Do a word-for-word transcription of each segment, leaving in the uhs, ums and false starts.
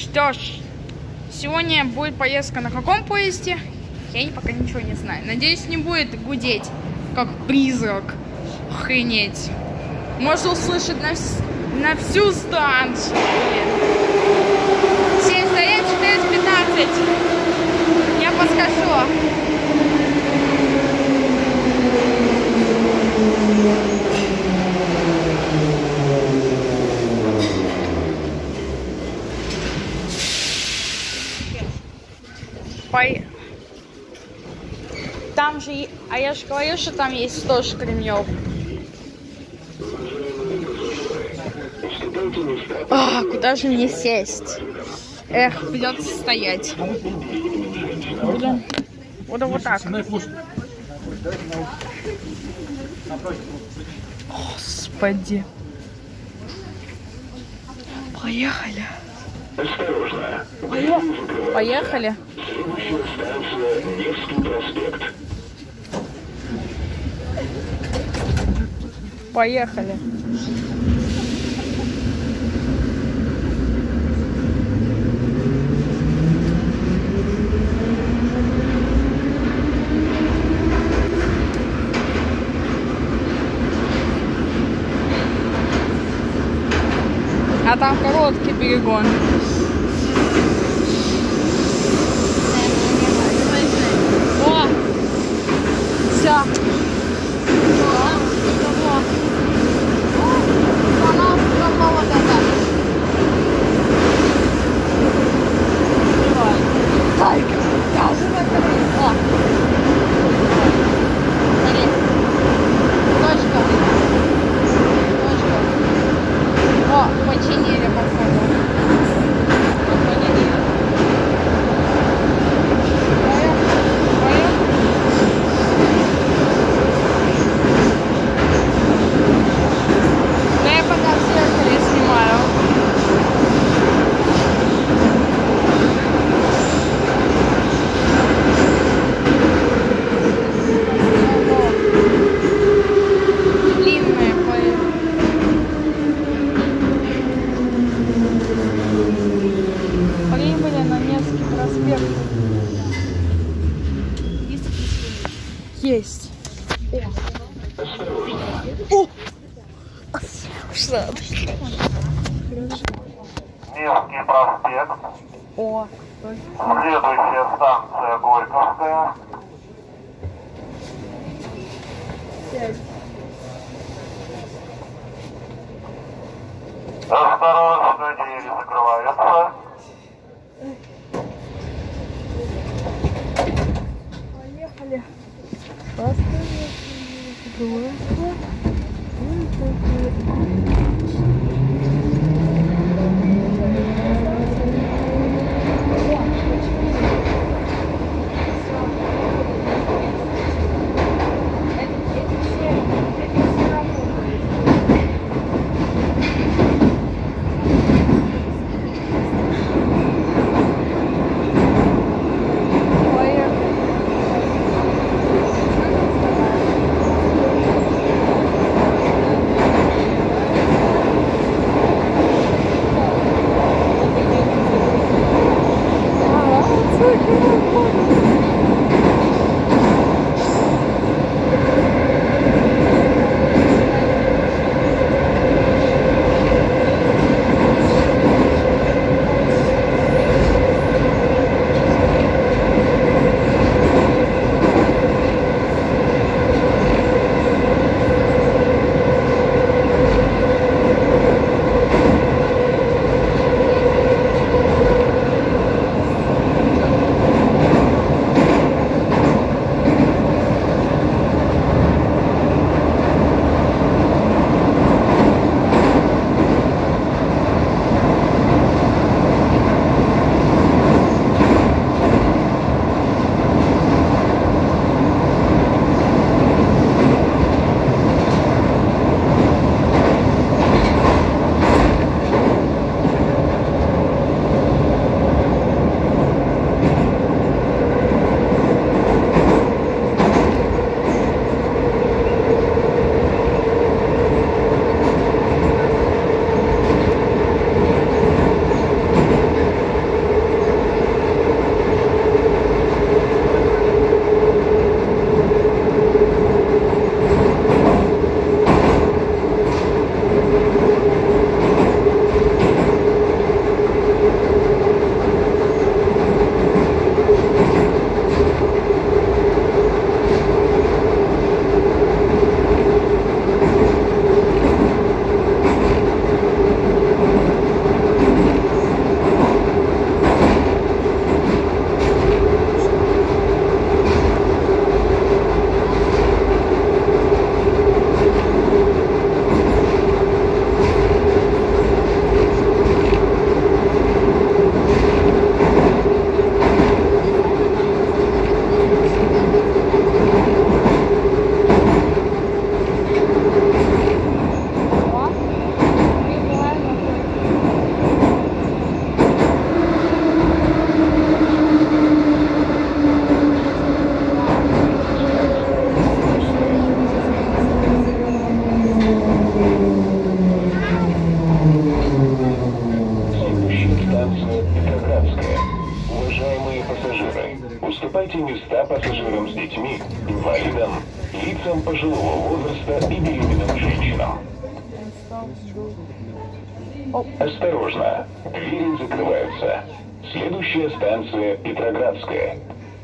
Что ж, сегодня будет поездка на каком поезде? Я пока ничего не знаю. Надеюсь, не будет гудеть, как призрак. Охренеть. Можно услышать на, вс на всю станцию. семьдесят один четыреста пятнадцать. Я подскажу. Пой... Там же, а я же говорю, что там есть тоже Кремнев. А, куда же мне сесть? Эх, придется стоять. Буду, буду вот так. Господи. Поехали. Поехали. Поехали. Невский проспект. Поехали. А там короткий перегон. О! Все. Вот это. Так, даже о. Смотри. Точка. Точка. О, починили, походу. Починили. Да я пока в зеркале снимаю. Длинные поезда. Прибыли на Невский проспект. Есть. О! О! Что? Невский проспект. О! Следующая станция Горковская. Осторожно, двери закрываются. Поехали. уступайте места пассажирам с детьми, инвалидам, лицам пожилого возраста и беременным женщинам. Осторожно, двери закрываются. Следующая станция Петроградская.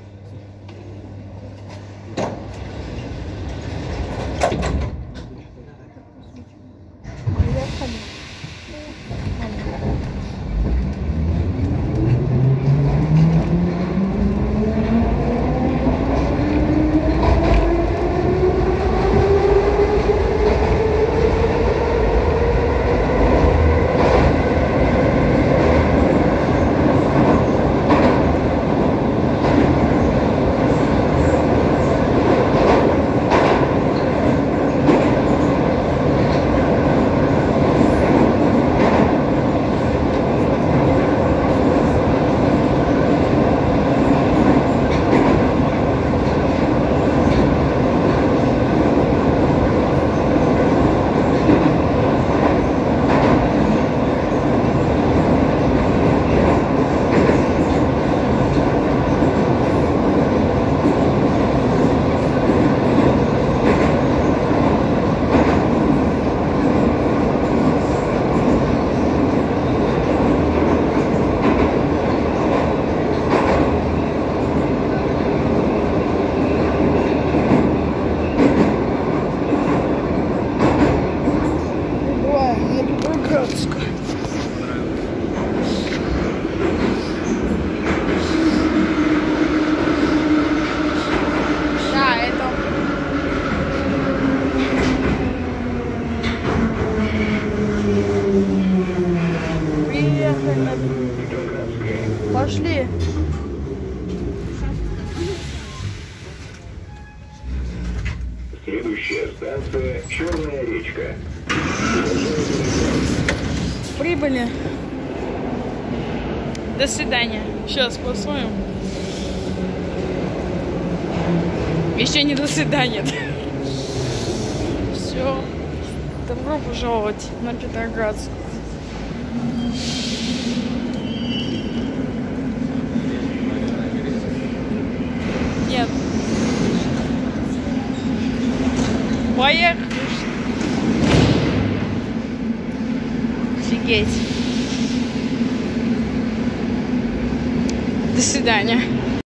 Пошли. Следующая станция Черная речка. Прибыли. До свидания. Сейчас посмотрим. Еще не до свидания. Все. Добро пожаловать на Петроградск. Нет. Поехали. Офигеть. До свидания.